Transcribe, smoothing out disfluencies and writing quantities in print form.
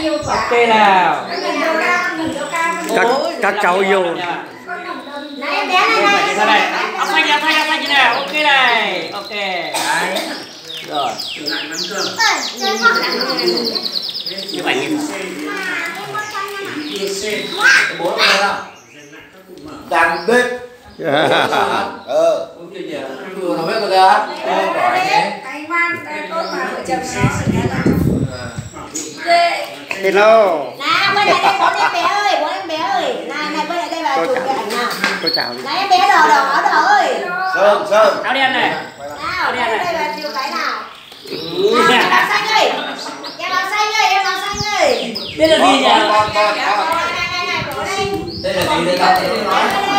Ok nào. Các cháu yêu. Này em bé này. Ông phanh như nào. Ok này. Ok. Đấy. Rồi. Chụp ảnh nhìn. Bố đây nào. Đàn bếp. Nó biết rồi kìa. Hello. Nào quay lại đây bố em bé ơi, bố em bé ơi. Này quay lại đây và chụp cái ảnh nào. Tôi chào. Này em bé đỏ ơi. Sơn. Áo đen này. Nào, quay lại đây và chụp cái nào. Nào, em áo xanh ơi. Em áo xanh ơi. Đây là gì nhỉ? Này, bố đây. Đây là gì đây ta?